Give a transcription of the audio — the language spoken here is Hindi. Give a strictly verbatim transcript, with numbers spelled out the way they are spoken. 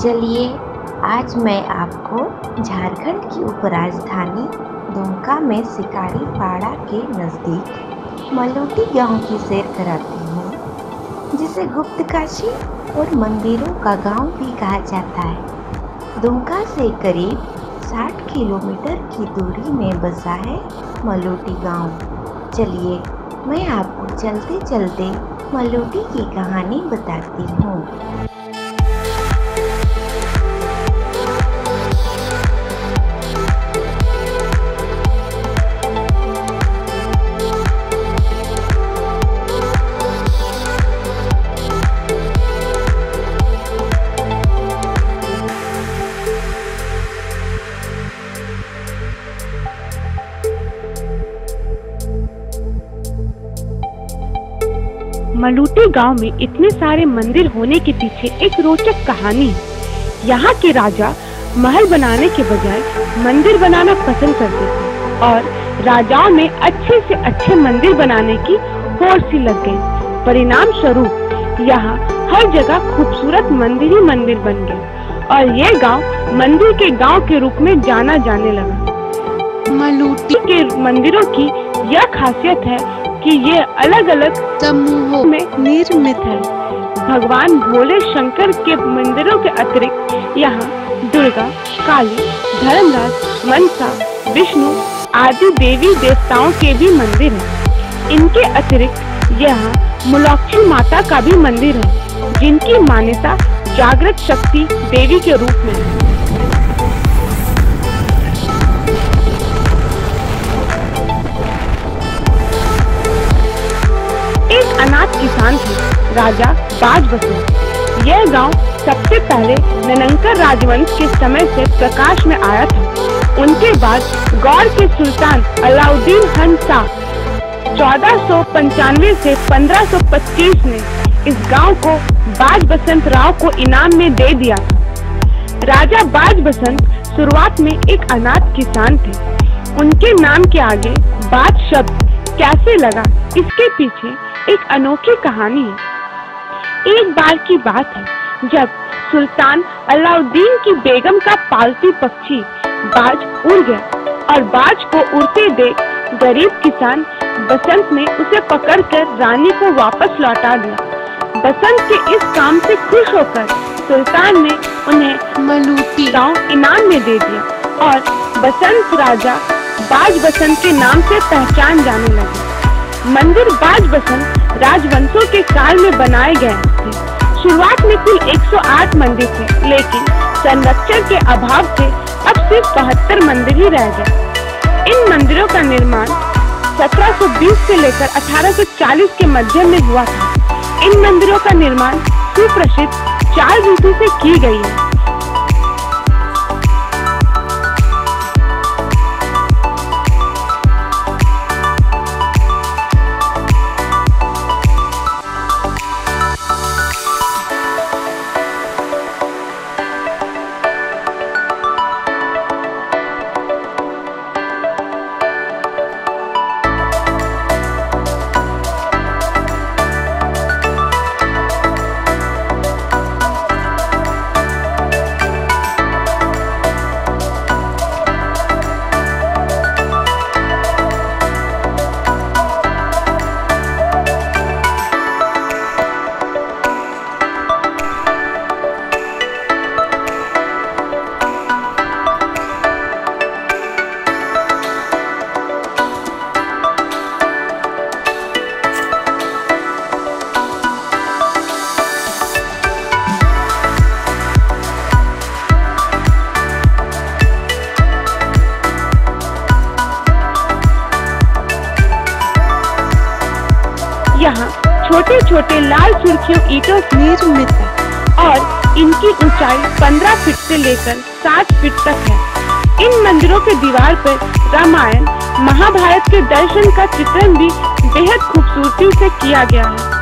चलिए आज मैं आपको झारखंड की उपराजधानी दुमका में शिकारीपाड़ा के नज़दीक मलूटी गांव की सैर कराती हूँ, जिसे गुप्त काशी और मंदिरों का गांव भी कहा जाता है। दुमका से करीब साठ किलोमीटर की दूरी में बसा है मलूटी गांव। चलिए मैं आपको चलते चलते मलूटी की कहानी बताती हूँ। मलूटी गांव में इतने सारे मंदिर होने के पीछे एक रोचक कहानी है। यहाँ के राजा महल बनाने के बजाय मंदिर बनाना पसंद करते थे और राजाओं में अच्छे से अच्छे मंदिर बनाने की होड़ सी लग गई। परिणाम स्वरूप यहाँ हर जगह खूबसूरत मंदिर ही मंदिर बन गए और ये गांव मंदिर के गांव के रूप में जाना जाने लगा। मलूटी के मंदिरों की यह खासियत है कि ये अलग अलग समूहों में निर्मित है। भगवान भोले शंकर के मंदिरों के अतिरिक्त यहाँ दुर्गा, काली, धर्मराज, मनसा, विष्णु आदि देवी देवताओं के भी मंदिर हैं। इनके अतिरिक्त यहाँ मुलाक्षी माता का भी मंदिर है, जिनकी मान्यता जागृत शक्ति देवी के रूप में है। एक अनाथ किसान थे, राजा बाज बसंत। यह गांव सबसे पहले ननंकर राजवंश के समय से प्रकाश में आया था। उनके बाद गौर के सुल्तान अलाउद्दीन खान शाह चौदह सौ पंचानवे से पंद्रह सौ पच्चीस ने इस गांव को बाज बसंत राव को इनाम में दे दिया था। राजा बाज बसंत शुरुआत में एक अनाथ किसान थे। उनके नाम के आगे बाज शब्द कैसे लगा, इसके पीछे एक अनोखी कहानी है। एक बार की बात है जब सुल्तान अलाउद्दीन की बेगम का पालतू पक्षी बाज उड़ गया और बाज को उड़ते देख गरीब किसान बसंत ने उसे पकड़कर रानी को वापस लौटा दिया। बसंत के इस काम से खुश होकर सुल्तान ने उन्हें मलूटी गांव इनाम में दे दिया और बसंत राजा बाज बसंत के नाम से पहचान जाने लगे। मंदिर बाज बसंत राजवंशों के काल में बनाए गए थे। शुरुआत में कुल एक सौ आठ मंदिर थे, लेकिन संरक्षण के अभाव से अब सिर्फ बहत्तर मंदिर ही रह गए। इन मंदिरों का निर्माण सत्रह सौ बीस से लेकर अठारह सौ चालीस के मध्य में हुआ था। इन मंदिरों का निर्माण सुप्रसिद्ध चार रीति से की गई है। यहाँ छोटे छोटे लाल सुर्खियों ईंटों से निर्मित है और इनकी ऊंचाई पंद्रह फीट से लेकर साठ फीट तक है। इन मंदिरों के दीवार पर रामायण, महाभारत के दर्शन का चित्रण भी बेहद खूबसूरती से किया गया है।